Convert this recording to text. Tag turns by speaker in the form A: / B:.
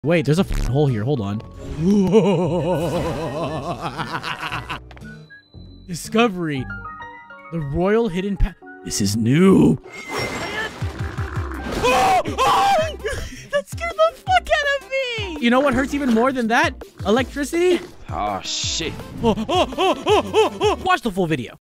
A: Wait, there's a hole here. Hold on. Discovery. The royal hidden path. This is new. That scared the fuck out of me. You know what hurts even more than that? Electricity.
B: Oh, shit.
A: Watch the full video.